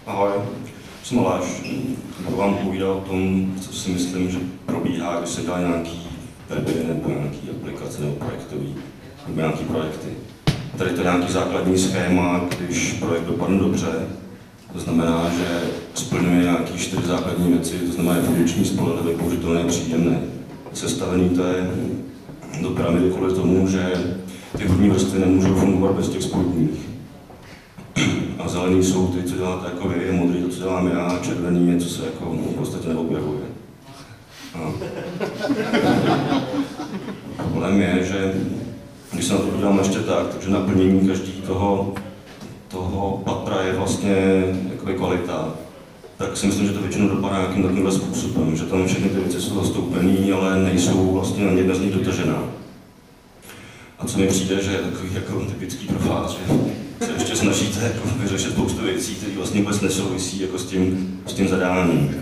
Ahoj, jsem Aleš. Budu vám povídat o tom, co si myslím, že probíhá, když se dělá nějaký weby nebo nějaký aplikace nebo projektový, nebo nějaký projekty. Tady to je nějaký základní schéma, když projekt dopadne dobře, to znamená, že splňuje nějaký 4 základní věci, to znamená je funkční, spolehlivý, použitelný, příjemný. Sestavený to je do pyramidy kvůli tomu, že ty vodní vrstvy nemůžou fungovat bez těch spodních. A zelený jsou ty, co děláte jako vy, modrý to, co dělám já, červený je, co se jako v podstatě neobjevuje. A problém je, že když se na to podívám ještě tak, takže naplnění každý toho patra je vlastně jakoby kvalita, tak si myslím, že to většinou dopadá nějakým takovýmhle způsobem, že tam všechny ty věci jsou zastoupený, ale nejsou vlastně ani jedna z nich dotažená. A co mi přijde, že je takový jako typický pro vás, že se ještě snažíte jako vyřešit spoustu věcí, které vlastně vůbec nesouvisí jako s tím zadáním.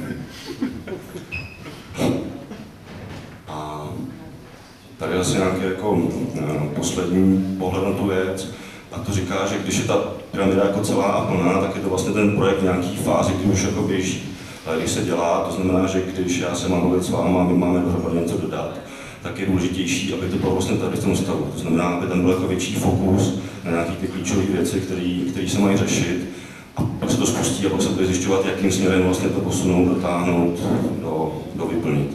A tady asi nějaký jako poslední pohled na tu věc, a to říká, že když je ta pyramida jako celá a plná, tak je to vlastně ten projekt v nějaký fázi, kdy už jako běží. Ale když se dělá, to znamená, že když já se mám mluvit s váma a my máme dohromady něco dodat, tak je důležitější, aby to bylo vlastně tady v tom stavu. To znamená, aby tam byl jako větší fokus na nějaké ty klíčové věci, které se mají řešit. A pak se to spustí a pak se bude zjišťovat, jakým směrem vlastně to posunout, dotáhnout, do vyplnit.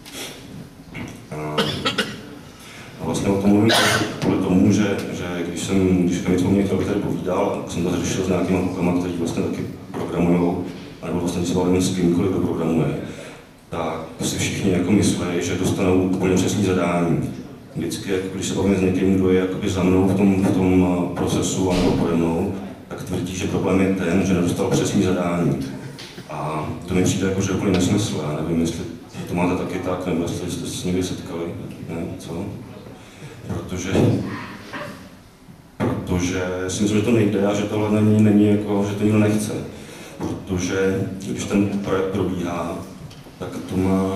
A vlastně o tom mluvím kvůli tomu, že když jsem mě chtěl, bych tady povídal, jsem to řešil s nějakýma klukama, kteří vlastně taky programujou, nebo vlastně se bavím s kýmkoliv, kdo programuje, tak si všichni jako myslí, že dostanou úplně přesný zadání. Vždycky, jako když se bavím s někým, kdo je jakoby za mnou v tom procesu a nebo pode mnou, tak tvrdí, že problém je ten, že nedostal přesný zadání. A to mi přijde jako, že je úplně nesmysl. Já nevím, jestli to máte taky tak, nebo jestli jste se někdy setkali, ne, co? Protože si myslím, že to nejde a že tohle není jako, že to nikdo nechce. Protože když ten projekt probíhá, tak to má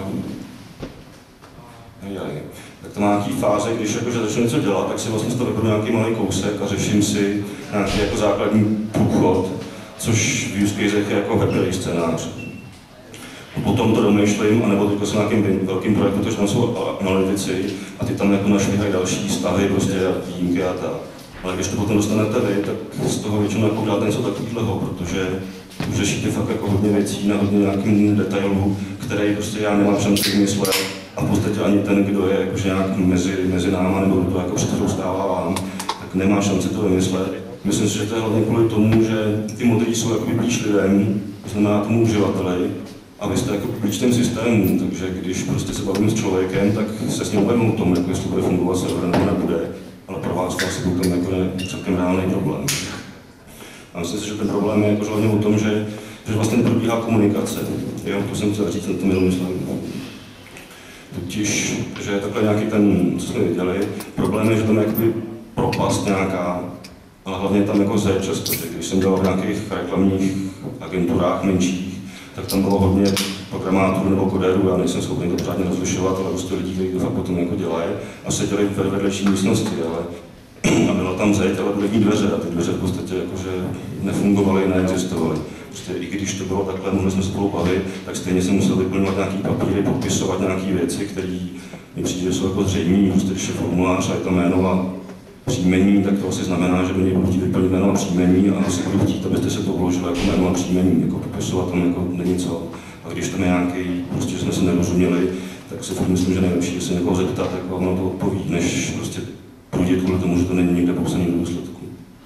nějaký fáze, když jakože začnu něco dělat, tak si vlastně z toho vyberu nějaký malý kousek a řeším si nějaký jako základní průchod, což v use casech je jako happy scénář. Potom to domýšlím, anebo teďka jsem nějakým velkým projektem, protože tam jsou analytici a ty tam jako našlihají další stavy, prostě výjimky a tak. Ale když to potom dostanete vy, tak z toho většinou jako uděláte něco takového, protože už řešíte fakt jako hodně věcí na hodně nějakým detailu, který prostě já nemám šanci vymyslet a v podstatě ani ten, kdo je jakože nějak mezi náma nebo kdo to jako předsedou stává vám, tak nemá šanci to vymyslet. Myslím si, že to je hlavně kvůli tomu, že ty modely jsou jakoby blíž lidem, to znamená tomu uživateli, a vy jste jako blíž tím systému, takže když prostě se bavím s člověkem, tak se s ním bavím o tom, jako jestli bude fungovat server nebo nebude, ale pro vás to asi byl tam jako celkem reálný problém. A myslím si, že ten problém je jako hlavně o tom, že vlastně neprobíhá komunikace. Jo, to jsem chtěl říct na tom jenom myslím. Totiž, že je takhle nějaký ten, co jsme viděli, problém je, že tam je jakoby propast nějaká, ale hlavně tam jako zeď často, že když jsem dělal v nějakých reklamních agenturách menších, tak tam bylo hodně programátorů nebo kodérů, já nejsem schopný to pořádně rozlišovat, ale prostě lidí, kteří to fakt potom jako dělají a seděli ve vedlejší místnosti, ale a byla tam zeď, ale byly dveře a ty dveře v podstatě jakože nefungovaly, neexistovaly. Prostě i když to bylo takhle, mohli jsme spolu bavit, tak stejně jsem musel vyplňovat nějaký papíry, podpisovat nějaké věci, které mi přijde, že jsou jako zřejmé, prostě když je formulář a je tam jméno a příjmení, tak to asi znamená, že do něj budu chtít vyplnit jméno a příjmení a asi budu chtít, abyste se to vložili jako jméno a příjmení, jako popisovat tam jako není co. A když tam je nějaký, prostě že jsme se nerozuměli, tak si furt myslím, že nejlepší je se někoho zeptat, jako ono to odpoví, než prostě prudit kvůli tomu, že to není někde popsaný do důsledku.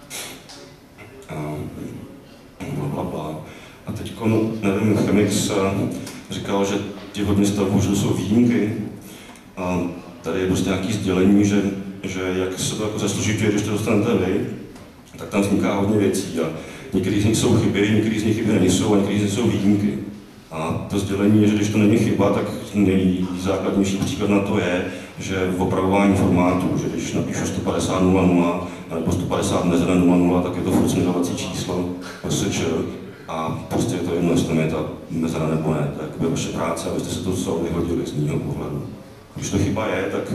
A teďko, nevím, Chemix říkal, že ti hodně stavů, že to jsou výjimky. A tady je prostě nějaké sdělení, že jak se to jako zaslužituje, když to dostanete vy, tak tam vzniká hodně věcí. A některý z nich jsou chyby, některý z nich chyby nejsou a některý z nich jsou výjimky. A to sdělení je, že když to není chyba, tak nejzákladnější příklad na to je, že v opravování formátu, že když napíšu 150.00 nebo 150 mezera 00, tak je to furt směřovací číslo, a prostě je to jedno, jestli tam je ta mezera nebo ne, tak je vaše práce, abyste se to celé vyhodili z mého pohledu. Když to chyba je, tak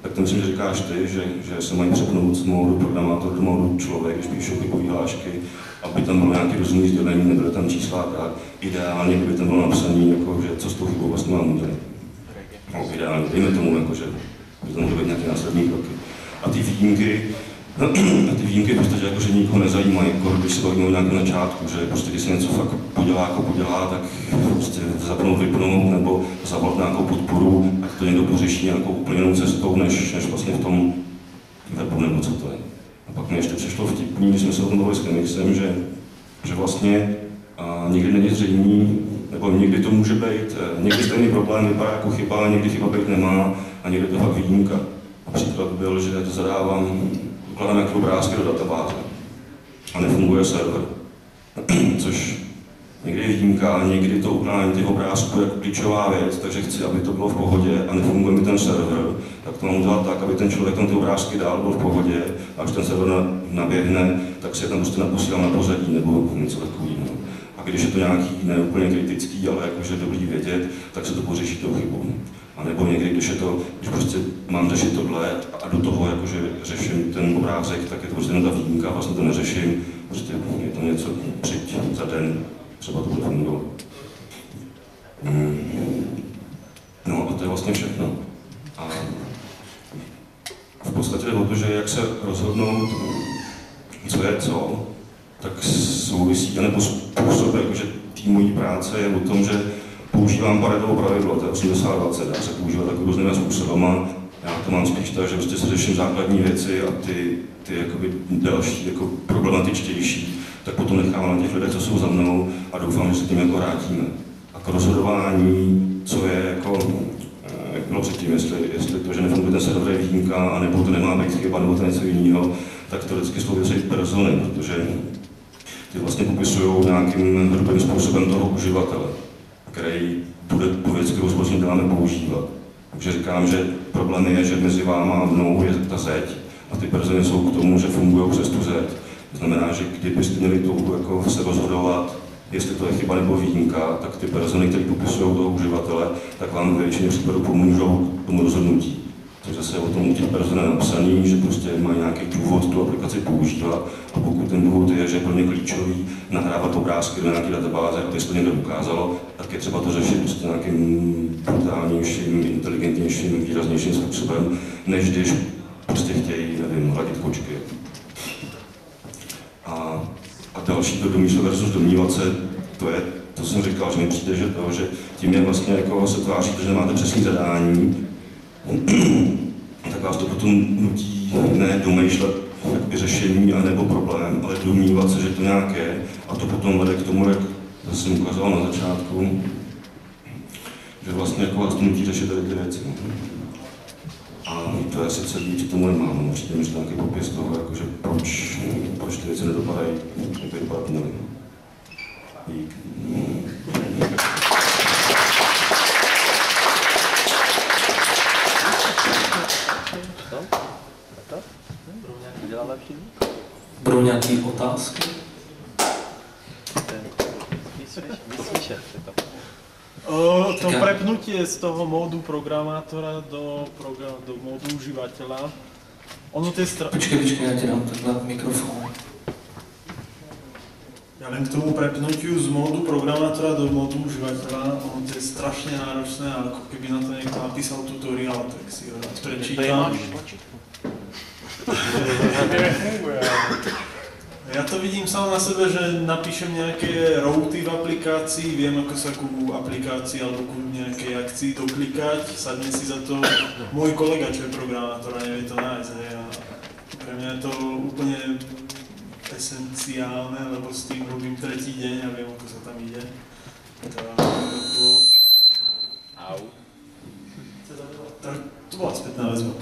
tak to myslím, že říkáš ty, že se mají přepnout z módu programátor do módu člověk, když píšou chybové hlášky, aby tam bylo nějaké rozumné sdělení, nebyly tam čísla a tak. Ideálně, kdyby tam bylo napsané, jako, že co s tou chybou vlastně mám udělat. No, ideálně, dejme tomu, jako, že by tam mohly být nějaké následné kroky. A ty výjimky v podstatě jako, že nikoho nezajímají, jako když se bavíme o nějakém začátku, že prostě když se něco fakt podělá, tak prostě zapnout, vypnout nebo zavolat nějakou podporu, tak to někdo pořeší nějakou úplně jinou cestou, než vlastně v tom webu nebo co to je. A pak mi ještě přišlo vtipný, když jsme se o tom bavili s Chemixem, že vlastně nikdy není zřejmý, nebo někdy to může být, někdy stejný problém vypadá jako chyba, ale někdy chyba být nemá a někdy to fakt výjimka. A příklad byl, že ukladám nějaké obrázky do databáze a nefunguje server, což někdy je výjimka, ale někdy to ukládání těch obrázků je jako klíčová věc, takže chci, aby to bylo v pohodě a nefunguje mi ten server, tak to mám udělat tak, aby ten člověk tam ty obrázky dál byl v pohodě a když ten server naběhne, tak si je tam prostě naposílám na pozadí nebo něco takového. A když je to nějaký neúplně kritický, ale jakože dobrý vědět, tak se to pořeší tou chybou. A nebo někdy, když prostě mám řešit tohle a do toho jakože řeším ten obrázek, tak je to prostě ta výjimka, vlastně to neřeším, prostě je to něco přijď za den, třeba to bude fungovat. No a to je vlastně všechno. A v podstatě jde o to, že jak se rozhodnout, co je co, tak souvisí, nebo způsob, jakože té mojí práce je o tom, že používám Paretovo pravidlo, to je 80-20, dá se používat takovým různými způsobama. Já to mám spíš tak, že prostě se řeším základní věci a ty jakoby další, jako problematičtější, tak potom nechávám na těch lidech, co jsou za mnou a doufám, že se tím jako vrátíme. A k rozhodování, co je jako, jak bylo předtím, jestli to, že nefunguje ten server je výjimka, anebo to nemá být chyba, nebo to něco jiného, tak to vždycky jsou věci persony, protože ty vlastně popisují nějakým hrubým způsobem toho uživatele, který bude tu věc, kterou společně dáme používat. Takže říkám, že problém je, že mezi váma a mnou je ta zeď a ty persony jsou k tomu, že fungují přes tu zeď. To znamená, že kdybyste měli touhu jako se rozhodovat, jestli to je chyba nebo výjimka, tak ty persony, které popisují toho uživatele, tak vám ve většině případů pomůžou tomu rozhodnutí. Což zase o tom u těch person je napsaný, že prostě má nějaký důvod tu aplikaci používat a pokud ten důvod je, že je pro ně klíčový nahrávat obrázky do nějaké databáze, aby se to někdo ukázalo, tak je třeba to řešit prostě nějakým brutálnějším, inteligentnějším, výraznějším způsobem, než když prostě chtějí, nevím, hladit kočky. A další to domýšlet versus domnívat se, to jsem říkal, že mi přijde, že tím je vlastně jako se tváříte, že nemáte přesné zadání, tak vás to potom nutí ne domýšlet řešení anebo problém, ale domnívat se, že to nějak je a to potom vede k tomu, jak jsem ukázal na začátku, že vlastně jako vás to nutí řešit tady ty věci. A to je asi celý, že tomu nemám. Přijde mi, že nějaký popis toho, jakože proč ty věci nedopadají, jak by vypadat měly. Dík. Budou nějaké otázky? To prepnutie z toho módu programátora do módu užívateľa, ono to je Počkej, já ti dám takhle mikrofon. Ja len k tomu prepnutiu z módu programátora do módu užívateľa, ono to je strašne náročné, ako keby na to niekto napísal tutoriál, tak si ho prečítam. Ja to vidím sám na sebe, že napíšem nejaké routy v aplikácii, viem ako sa ku aplikácii alebo ku nejakej akcii doklikať, sadne si za to môj kolega, čo je programátor a nevie to nájsť. A pre mňa je to úplne esenciálne, lebo s tým robím tretí deň a viem, ako sa tam ide. Au. To bola spätná väzba.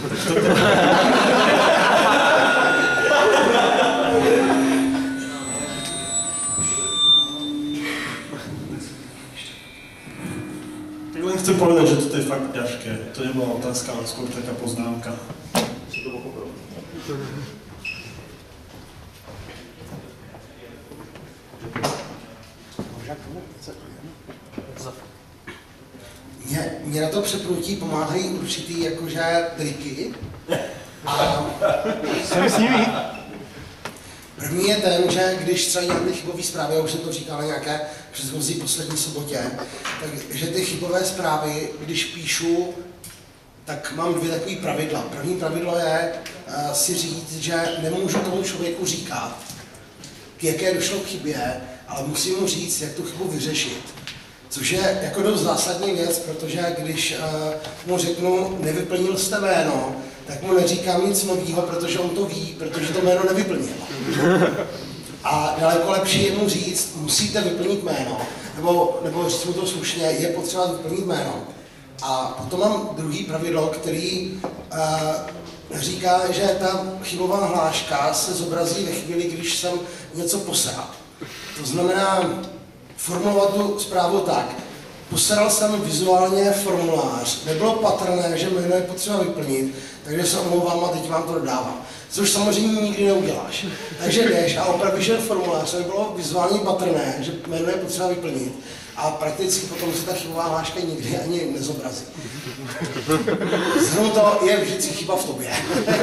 Len chcem povedať, že toto je fakt ťažké. To nebola otázka, ale skôr taká poznámka. mě na to přepnutí pomáhají určitý jakože triky. A první je ten, že když třeba dělám ty chybové zprávy, já už jsem to říkal na nějaké předchozí poslední sobotě, takže ty chybové zprávy, když píšu, tak mám dvě takové pravidla. První pravidlo je si říct, že nemůžu tomu člověku říkat, k jaké došlo k chybě, ale musím mu říct, jak tu chybu vyřešit. Což je jako dost zásadní věc, protože když mu řeknu, nevyplnil jste jméno, tak mu neříkám nic nového, protože on to ví, protože to jméno nevyplnil. A daleko lepší je mu říct, musíte vyplnit jméno, nebo říct mu to slušně, je potřeba vyplnit jméno. A potom mám druhý pravidlo, který říká, že ta chybová hláška se zobrazí ve chvíli, když jsem něco posral. To znamená formulovat tu zprávu tak. Posral jsem vizuálně formulář, nebylo patrné, že jméno je potřeba vyplnit, takže se omlouvám a teď vám to dodávám. Což samozřejmě nikdy neuděláš. Takže jdeš a opravíš ten formulář, aby bylo vizuálně patrné, že jméno je potřeba vyplnit. A prakticky potom se ta chybová hláška nikdy ani nezobrazí. Zhrnu to, je vždycky chyba v tobě.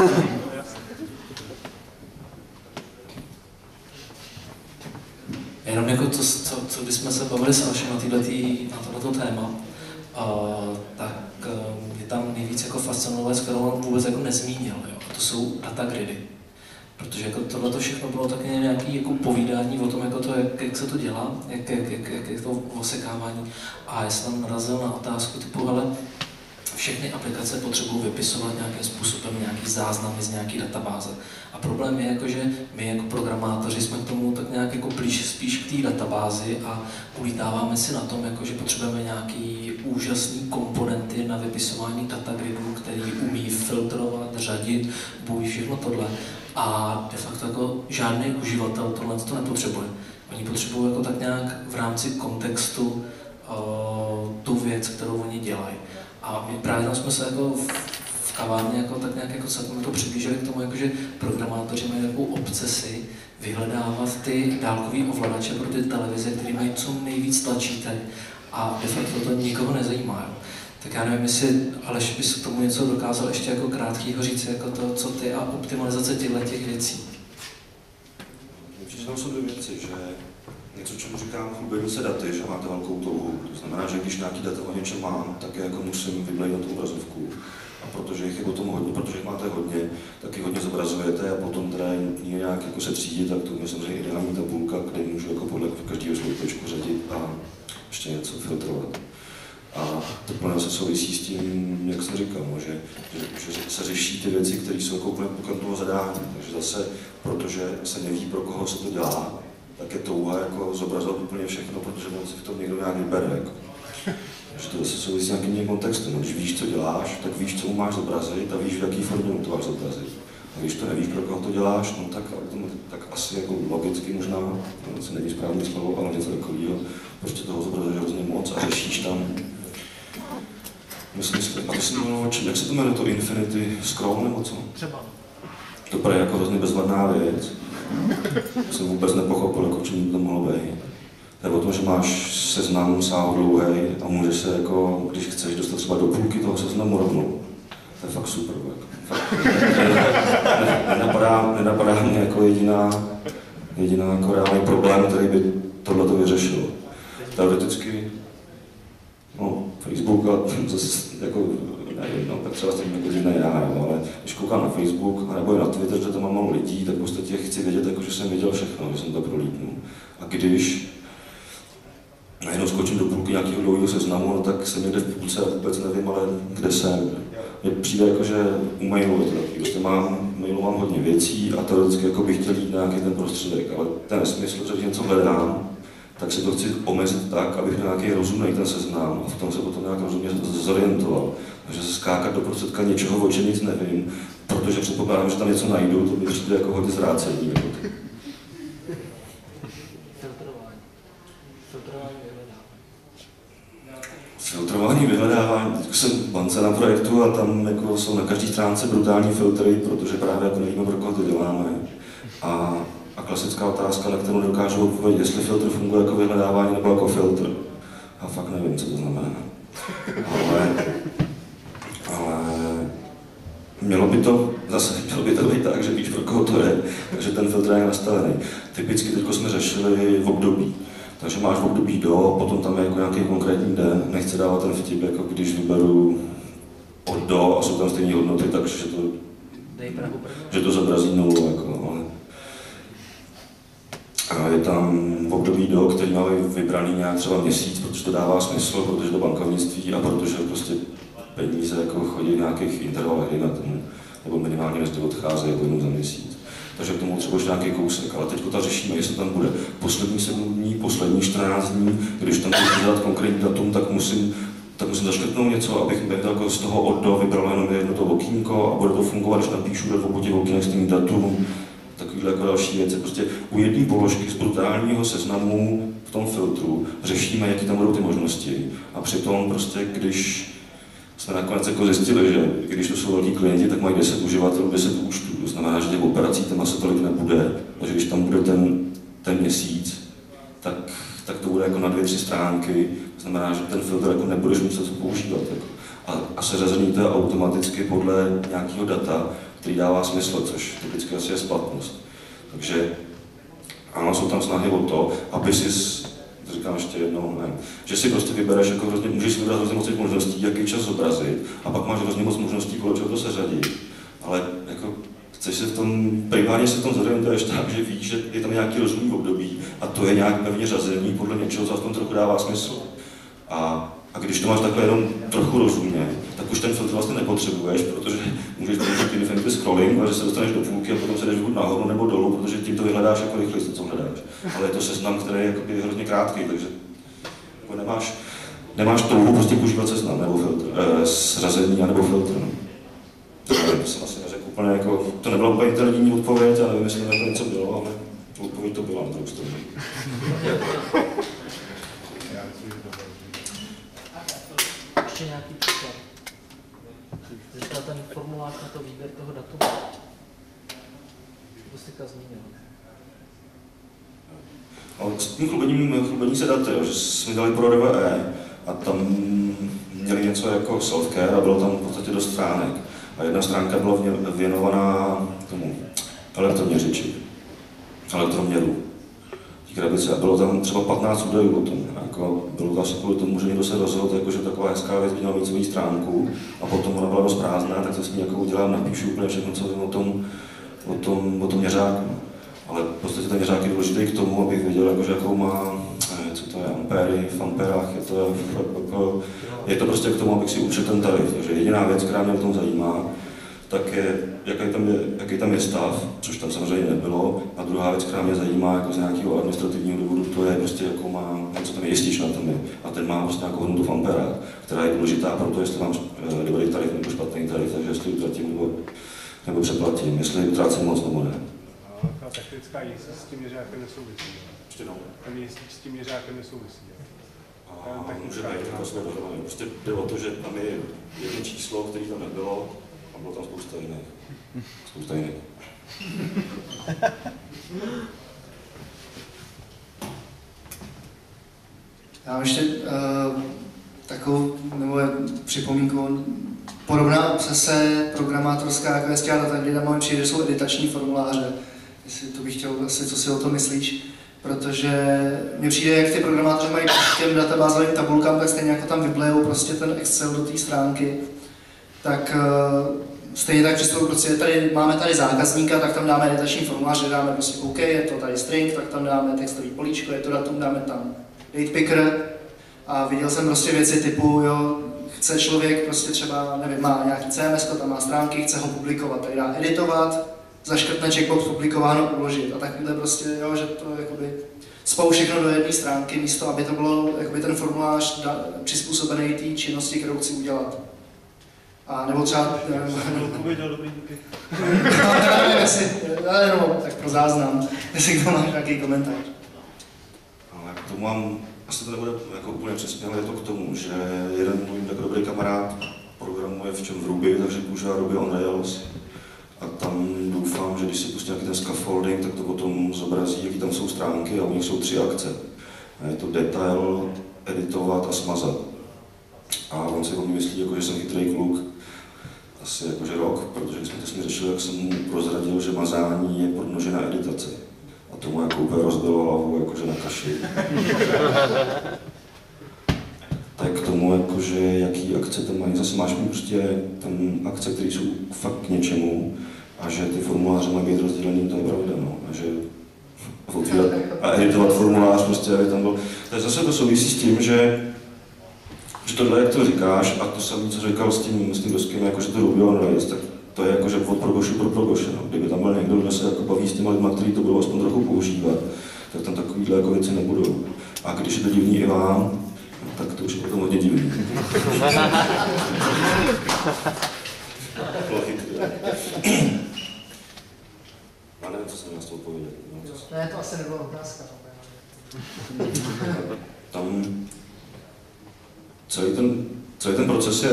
Jenom jako co bychom se bavili s Alšem na tohleto téma, tak je tam nejvíc jako fascinující věc, kterou on vůbec jako nezmínil, jo? A to jsou data gridy. Protože jako tohleto všechno bylo také nějaké jako povídání o tom, jako to, jak se to dělá, jak je to osekávání. A já jsem tam narazil na otázku typu, ale všechny aplikace potřebují vypisovat nějakým způsobem nějaký záznamy z nějaké databáze. A problém je, jako, že my jako programátoři jsme k tomu tak nějak jako spíš k té databázi a ulítáváme si na tom, jako, že potřebujeme nějaký úžasný komponenty na vypisování datagridů, který umí filtrovat, řadit, bůj všechno tohle. A de facto jako žádný uživatel tohle to nepotřebuje. Oni potřebují jako tak nějak v rámci kontextu tu věc, kterou oni dělají. A my právě tam jsme se jako v kavárně jako tak nějak jako celkem jako přiblížili k tomu, jako že programátoři mají takovou obsesi vyhledávat ty dálkový ovladače pro ty televize, které mají co nejvíc tlačítek a de facto to nikoho nezajímá. Jo. Tak já nevím, jestli Aleš bys k tomu něco dokázal ještě jako krátkýho říct, jako to, co ty a optimalizace těch věcí. Určitě tam jsou dvě věci, že něco, čemu říkám chlubení se daty, že máte velkou touhu. To znamená, že když nějaký data o něčem mám, tak je jako musím vyblejit na tu obrazovku. A protože jich je potom hodně, protože jich máte hodně, tak je hodně zobrazujete a potom teda je nějak jako se třídit, tak to je samozřejmě ideální tabulka, kde můžu jako podle každého sloupečku řadit a ještě něco filtrovat. A to plně se souvisí s tím, jak jsem říkal, no, že se řeší ty věci, které jsou jako úplně pokrm toho zadání. Takže zase, protože se neví, pro koho se to dělá, tak je touha jako zobrazovat úplně všechno, protože on si v tom někdo nějak vybere. Jako. Takže to zase souvisí s nějakým kontextem. Když víš, co děláš, tak víš, co mu máš zobrazit a víš, v jaký formě mu to máš zobrazit. A když to nevíš, pro koho to děláš, no tak asi jako logicky možná, to se není správný slovo, ale něco takového, prostě toho zobrazuješ hrozně moc a řešíš tam. Myslím, a to jsem mluvil o čem, jak se to jmenuje, to Infinity Scroll nebo co? Třeba. To je jako hrozně bezvadná věc. Jsem vůbec nepochopil, jako čím to mohlo být. To je o tom, že máš seznam sál dlouhý a můžeš se jako, když chceš dostat třeba do půlky toho seznamu rovnou. To je fakt super. Fakt. Nenapadá mě jako jediná jako reálný problém, který by tohleto vyřešil. Teoreticky, no, Facebook a zase jako, nevím, no, tak třeba jsem jako jiný já, jo, ale když koukám na Facebook a nebo na Twitter, že tam mám málo lidí, tak v podstatě chci vědět, jako, že jsem viděl všechno, že jsem to prolítnul. A když najednou skočím do půlky nějakého dlouhého seznamu, no, tak jsem někde v půlce a vůbec nevím, ale kde jsem. Mně přijde jako, že u mailu je to takový, prostě mailu mám hodně věcí a teoreticky jako bych chtěl jít nějaký ten prostředek, ale ten nesmysl, že když něco hledám, tak si to chci omezit tak, abych měl nějaký rozumný ten seznam a v tom se potom nějak rozumně zorientoval. Takže se skákat do prostředka něčeho, o čem nic nevím, protože předpokládám, že tam něco najdu, to mi přijde jako hodně zrácení. Filtrování, vyhledávání. Teď jsem v bance na projektu a tam jako jsou na každé stránce brutální filtry, protože právě jako nevíme, pro koho to děláme. A klasická otázka, na kterou dokážu odpovědět, jestli filtr funguje jako vyhledávání nebo jako filtr. A fakt nevím, co to znamená. ale mělo by to být tak, že víš, pro koho to je, takže ten filtr je nastavený. Typicky teď jsme řešili v období. Takže máš v období do, potom tam je jako nějaký konkrétní den, nechci dávat ten vtip, jako když vyberu od do a jsou tam stejné hodnoty, takže že to zobrazí nulu. Jako, a je tam v období do, který má vybraný nějak třeba měsíc, protože to dává smysl, protože to bankovnictví a protože prostě peníze jako chodí v nějakých intervalech, nebo minimálně než to odcházejí jako jednou za měsíc. Takže k tomu třeba nějaký kousek, ale teď to řešíme, jestli tam bude poslední 7 dní, poslední 14 dní, když tam budu dělat konkrétní datum, tak musím zaškrtnout něco, abych jako z toho od do vybral jenom jedno to okýnko a bude to fungovat, když napíšu do obou těch okýnek s tím datum. Takovýhle jako další věci. Prostě u jedné položky z brutálního seznamu v tom filtru řešíme, jaký tam budou ty možnosti. A přitom prostě, když jsme nakonec jako zjistili, že když to jsou velký klienti, tak mají 10 uživatelů, 10 účtů. To znamená, že těch operací tam asi tolik nebude. Takže když tam bude ten měsíc, tak to bude jako na 2-3 stránky. To znamená, že ten filtr jako nebudeš muset používat. Jako. A seřazení to je automaticky podle nějakého data, který dává smysl, což typicky asi je splatnost. Takže ano, jsou tam snahy o to, aby si, to říkám ještě jednou, ne, že si prostě vybereš, jako hrozně, můžeš si vybrat hrozně moc možností, jaký čas zobrazit, a pak máš hrozně moc možností, podle čeho to seřadit. Ale jako chceš se v tom, primárně se v tom zorientuješ tak, že víš, že je tam nějaký rozumný období a to je nějak pevně řazený podle něčeho, co v tom trochu dává smysl. A když to máš takhle jenom trochu rozumně, tak už ten filtr vlastně nepotřebuješ, protože můžeš použít infinity scrolling, že se dostaneš do půlky a potom se jdeš buď nahoru nebo dolů, protože tím to vyhledáš jako rychleji, co hledáš. Ale je to seznam, který je hrozně krátký, takže jako nemáš touhu prostě používat seznam nebo filtr, srazení nebo filtr. No. To jsem asi neřekl úplně jako, to nebyla úplně inteligentní odpověď, ale nevím, jestli to něco bylo, ale odpověď to byla na druhou stranu. Ještě nějaký příklad. Říkal ten formulář na to výběr toho datu. To jsi teďka zmínil. S tím chlubení se dat, že jsme dali pro RVE a tam měli něco jako self-care a bylo tam v podstatě dost stránek. A jedna stránka byla věnovaná tomu elektroměřiči, elektroměru. Krabice. A bylo tam třeba 15 údajů o tom. Jako bylo to asi kvůli tomu, že někdo se rozhodl, jako, že taková hezká věc by měla mít svou stránku a potom ona byla dost prázdná, tak se s ní jako udělám, napíšu úplně všechno, co vím o tom měřáku. Ale prostě ten měřák je důležitý k tomu, abych věděl, jako, že jakou má, co to je, ampéry, v amperách, je to prostě k tomu, abych si určil ten tarif. Takže jediná věc, která mě o tom zajímá, tak je, jaký tam je stav, což tam samozřejmě nebylo. A druhá věc, která mě zajímá jako z nějakého administrativního důvodu, to je prostě, jakou má, co tam je jistič na tom je. A ten má prostě nějakou hodnotu v amperách, která je důležitá pro to, jestli mám dobrý tarif nebo špatný tarif, takže jestli utratím nebo přeplatím, jestli utrácím moc nebo ne. Ta technická jistost s tím měřákem nesouvisí. Ten jistič s tím měřákem nesouvisí. Může být, to jsme dohromady. Prostě jde o to, že tam je jedno číslo, které tam nebylo, a bylo tam spousta jiných. Já mám ještě takovou připomínku. Podobná obsese programátorská, jako je s těma datagridama, přijde, že jsou editační formuláře. Jestli to bych chtěl asi, co si o tom myslíš. Protože mně přijde, jak ty programátoři mají k těm databázovým tabulkám, tak stejně jako tam vyblejou prostě ten Excel do té stránky, tak stejně tak přistupují, prostě máme tady zákazníka, tak tam dáme editační formulář, že dáme prostě OK, je to tady string, tak tam dáme textový políčko, je to datum, dáme tam date picker. A viděl jsem prostě věci typu, jo, chce člověk prostě třeba, nevím, má nějaký CMS, tam má stránky, chce ho publikovat, tady dá editovat, zaškrtne checkbox publikováno, uložit. A takhle prostě, jo, že to jakoby spou všechno do jedné stránky, místo aby to bylo jakoby ten formulář přizpůsobený té činnosti, kterou chci udělat. A nebo třeba... Odpověděl dobrý díky. Ale jenom tak pro záznam, jestli k tomu máš nějaký komentář. Ale k tomu mám, asi to nebude jako úplně přesně, ale je to k tomu, že jeden můj tak dobrý kamarád programuje v čem v Ruby, takže používá Ruby on Rails. A tam doufám, že když si pustí nějaký ten scaffolding, tak to potom zobrazí, jaký tam jsou stránky a u nich jsou 3 akce. A je to detail, editovat a smazat. A on si o mě myslí, jako, že jsem chytrý kluk, asi jakože rok, protože jsme to s ním řešili, jak jsem mu prozradil, že mazání je podmnožená editace. A tomu jako úplně rozbilo hlavu, jakože na kaši. Tak k tomu, jakože jaký akce tam mají, zase máš prostě tam akce, které jsou fakt k něčemu a že ty formuláře mají být rozdělený, to je pravda, no. A že otvírat a editovat formulář, prostě, aby tam byl. To je zase to souvisí s tím, že tohle, jak to říkáš, a to samé, co říkal s tím Doským, jako že to Ruby on Rails, tak to je jako, že od Progošu pro Progoše, no. Kdyby tam byl někdo, kdo se jako baví s těma lidma, kteří to budou aspoň trochu používat, tak tam takovýhle jako věci nebudou. A když je to divný i vám, tak to už je potom hodně divný. Já nevím, co jsem na to odpověděl. Ne, to asi nebyla otázka. Tam celý ten proces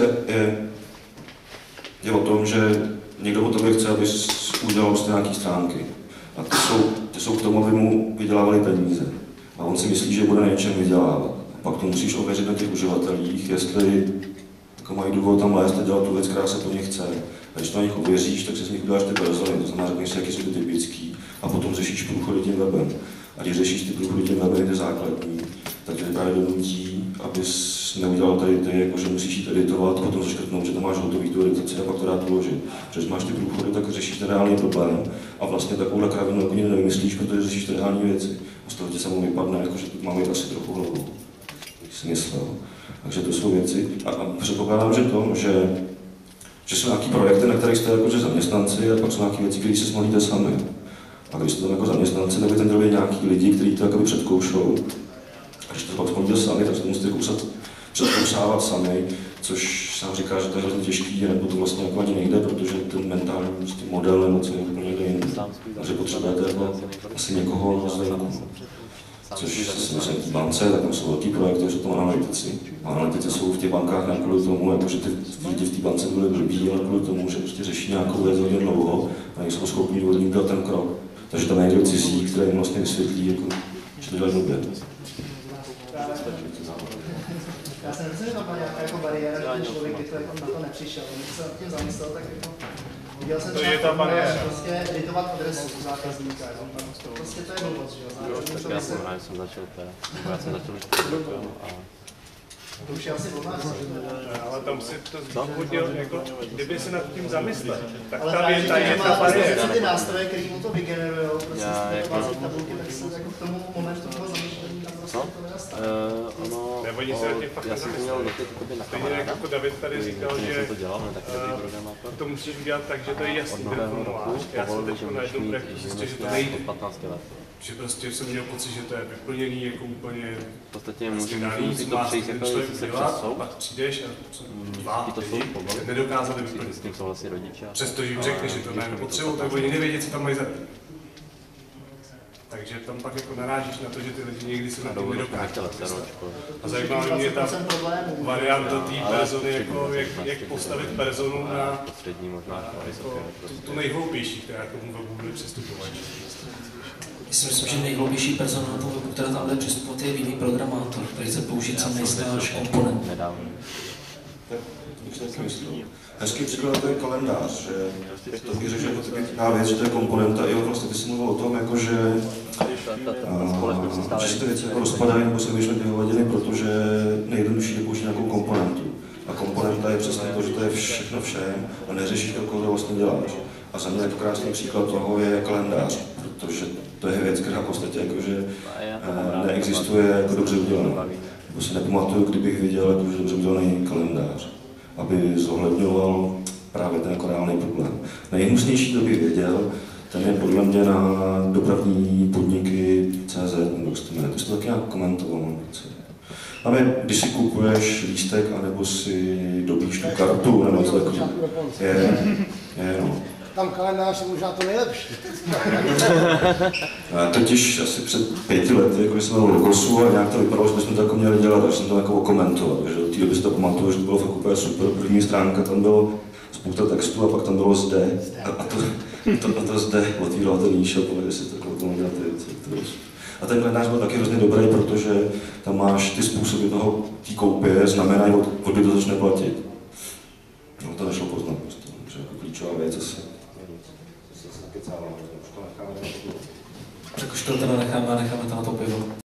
je o tom, že někdo o tobě chce, abys udělal prostě nějaké stránky. A ty jsou k tomu, aby mu vydělávali peníze. A on si myslí, že bude na něčem vydělávat. A pak to musíš ověřit na těch uživatelích, jestli jako mají důvod tam lézt a dělat tu věc, která se po nich chce. A když to na nich ověříš, tak si z nich uděláš ty persony, to znamená, řekneš si, jaký jsou ty typický, a potom řešíš průchody tím webem. A když řešíš ty průchody tím webem, ty základní, tak tě právě donutí, abys neudělal tady ty, jako že musíš jít editovat, potom zaškrtnout, že tam máš hotový tu editaci a pak to dát uložit. Protože máš ty průchody, tak řešíš ten reálný problém a vlastně takovouhle kravinu jako nikdy nevymyslíš, protože řešíš ty reální věci. A z toho tě samo vypadne, jako, že tu máme asi trochu hlavu. Si myslel. Takže to jsou věci. A předpokládám, že jsou nějaký projekty, na kterých jste jakože zaměstnanci, a pak jsou nějaké věci, které si smolíte sami. A když jste tam jako zaměstnanci, tak by tam byli nějaký lidi, kteří to jakoby předkoušou. A když to pak smolíte sami, tak se to musíte předkousávat sami, což sám říká, že to je hrozně těžký, nebo to vlastně jako ani nejde, protože ten mentální prostě model nebo co je úplně někde jinde. Takže potřebujete jako asi někoho zvenku. Což si myslím, v bance, tak tam jsou velký projekty, jsou tam analytici. A analytici jsou v těch bankách ne kvůli tomu, jako, že ty lidi v té bance byli blbí, ale kvůli tomu, že prostě řeší nějakou věc hodně dlouho a nejsou schopni od nich dát ten krok. Takže tam je někdo cizí, který jim vlastně vysvětlí, jako, že to dělají blbě. Já si nemyslím, že tam byla nějaká jako bariéra, že ten člověk by to jako na to nepřišel. Když se nad tím zamyslel, tak jako udělal jsem třeba prostě editovat adresu zákazníka. Prostě to je blbost, že jo? Já jsem začal to už je asi od nás. Ale tam si to zdůvodnil, jako, kdyby si nad tím zamyslel, tak ale ta věta je ta bariéra. ty nástroje, které mu to vygenerujou, prostě z té tabulky, tak se jako k tomu momentu toho zamýšlení tam prostě to nedostane. Nebo oni se na těch fakt nezamysleli. Stejně jako David tady říkal, že to musíš udělat tak, že to je jasný ten formulář. Já jsem teď na jednom projektu zjistil, že to nejde. Že prostě jsem měl pocit, že to je vyplněný jako úplně můžu si to přejít, jako jestli se přesou. Pak přijdeš a dva lidi nedokázali vyplnit. S tím souhlasí rodiče. Přestože jim řekneš, že to nepotřebují, tak oni nevědí, co tam mají zapít. Takže tam pak jako narážíš na to, že ty lidi někdy se na to nedokáží. A zajímá mě ta varianta té persony, jako jak postavit personu na tu nejhloupější, která k tomu webu bude přistupovat. Myslím, že nejhloupější persona na tom webu, která tam bude přistupovat, je jiný programátor, který chce použít co nejsnáš komponent. Hezký příklad to je kalendář, že jak to bych řekl, že to je taková věc, že to je komponenta, i vlastně ty jsi mluvil o tom, jako, že ty věci jako rozpadají nebo se vyšly hodiny, protože nejjednodušší je použít nějakou komponentu. A komponenta je přesně to, že to je všechno všem a neřešíš to, koho vlastně děláš. A za mě jako krásný příklad toho je kalendář, protože to je věc, která v podstatě jakože neexistuje jako dobře udělaná. Nebo si nepamatuju, kdybych viděl jakože dobře udělaný kalendář, aby zohledňoval právě ten jako reálný problém. Nejhnusnější, to bych věděl, ten je podle mě na dopravní podniky CZ, nebo to jmenuje, to jsi to taky nějak komentoval, mám pocit. Tam je, když si kupuješ lístek, anebo si dobíš tu kartu, nebo něco takového. No. Tam kalendář je možná to nejlepší. Totiž asi před 5 lety, jako jsem byl Logosu a nějak to vypadalo, že bychom to jako měli dělat, až jsem to jako okomentoval. Takže od té doby si to pamatuju, že to bylo fakt úplně super. První stránka, tam bylo spousta textu a pak tam bylo zde. A to zde otvíralo ten e-shop, ale jestli to o tom dělat věci. A ten kalendář byl taky hrozně dobrý, protože tam máš ty způsoby té koupě, znamenají, kdy to začne platit. No to nešlo poznat prostě, že jako klíčová věc asi. Tak už to teda necháme to na to pivo.